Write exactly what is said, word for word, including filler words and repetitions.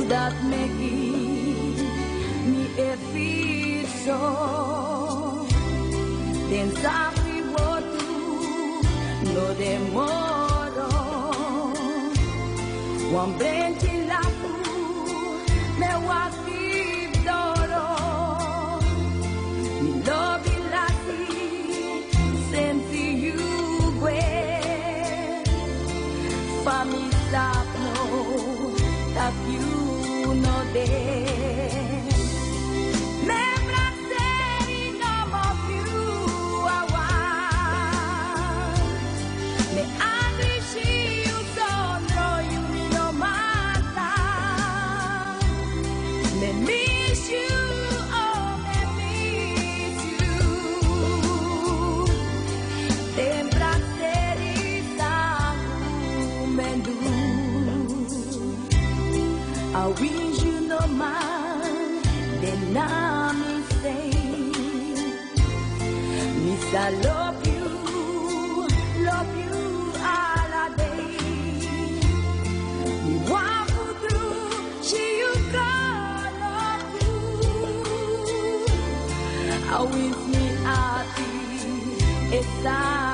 that megi mi e fiso den safi wotu no demoro wan brenti lafu me wafi doro mi lobi lati senti you gwe fami sapno that you know there. Me braceri no more più a want. Me andrici you sono you no mata. Me miss you, oh me miss you. Tem braceri sangue mendu. I wish you no man, then now me say, Miss I love you, love you all a day. Me want to do, she you call love you. I wish me happy, it's